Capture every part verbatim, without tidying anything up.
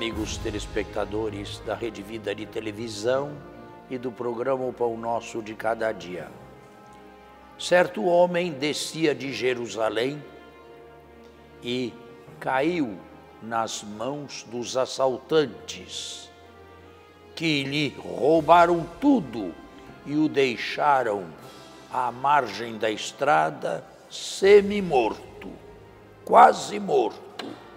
amigos telespectadores da Rede Vida de televisão e do programa O Pão Nosso de Cada Dia. Certo homem descia de Jerusalém e caiu nas mãos dos assaltantes, que lhe roubaram tudo e o deixaram à margem da estrada, semi-morto, quase morto.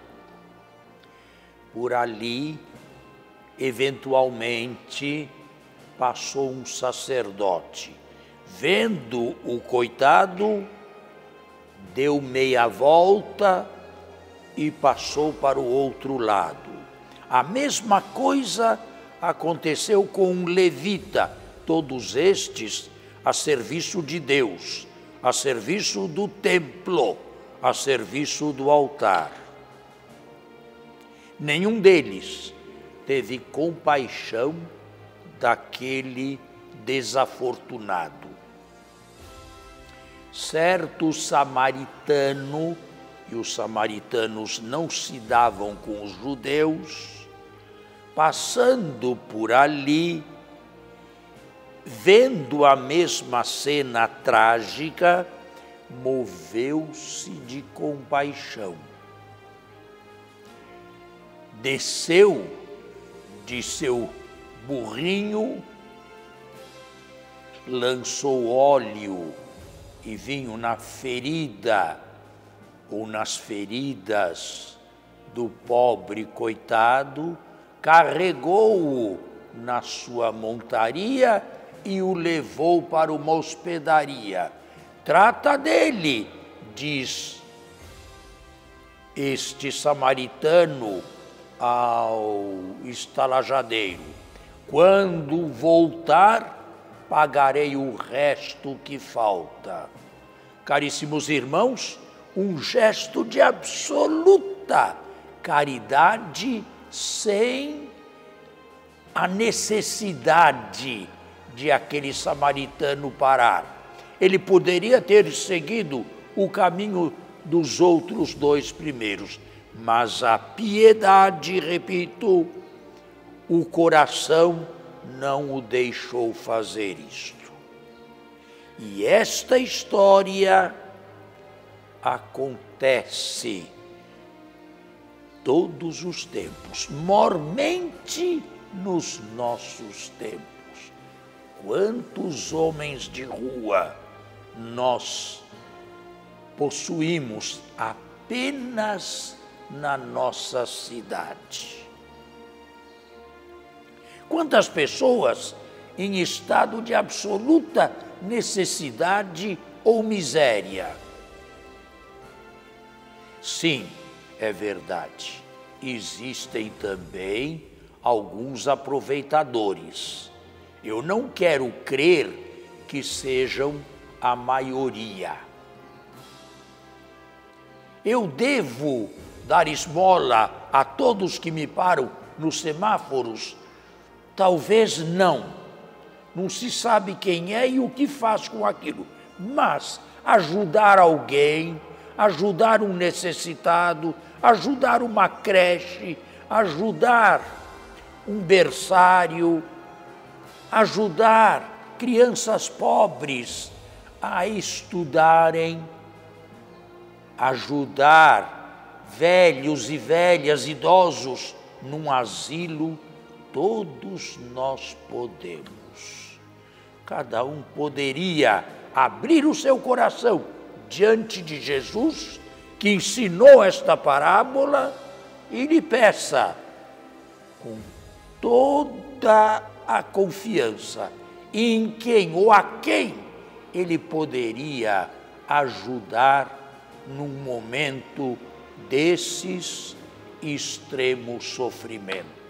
Por ali, eventualmente, passou um sacerdote. Vendo o coitado, deu meia volta e passou para o outro lado. A mesma coisa aconteceu com um levita, todos estes a serviço de Deus, a serviço do templo, a serviço do altar. Nenhum deles teve compaixão daquele desafortunado. Certo samaritano, e os samaritanos não se davam com os judeus, passando por ali, vendo a mesma cena trágica, moveu-se de compaixão. Desceu de seu burrinho, lançou óleo e vinho na ferida ou nas feridas do pobre coitado, carregou-o na sua montaria e o levou para uma hospedaria. Trata dele, diz este samaritano ao estalajadeiro. Quando voltar, pagarei o resto que falta. Caríssimos irmãos, um gesto de absoluta caridade sem a necessidade de aquele samaritano parar. Ele poderia ter seguido o caminho dos outros dois primeiros, mas a piedade, repito, o coração não o deixou fazer isto. E esta história acontece todos os tempos, mormente nos nossos tempos. Quantos homens de rua nós possuímos apenas na nossa cidade? Quantas pessoas em estado de absoluta necessidade ou miséria? Sim, é verdade. Existem também alguns aproveitadores. Eu não quero crer que sejam a maioria. Eu devo dar esmola a todos que me param nos semáforos? Talvez não. Não se sabe quem é e o que faz com aquilo. Mas ajudar alguém, ajudar um necessitado, ajudar uma creche, ajudar um berçário, ajudar crianças pobres a estudarem, ajudar velhos e velhas, idosos num asilo, todos nós podemos. Cada um poderia abrir o seu coração diante de Jesus, que ensinou esta parábola, e lhe peça com toda a confiança em quem ou a quem ele poderia ajudar num momento desses extremo sofrimento.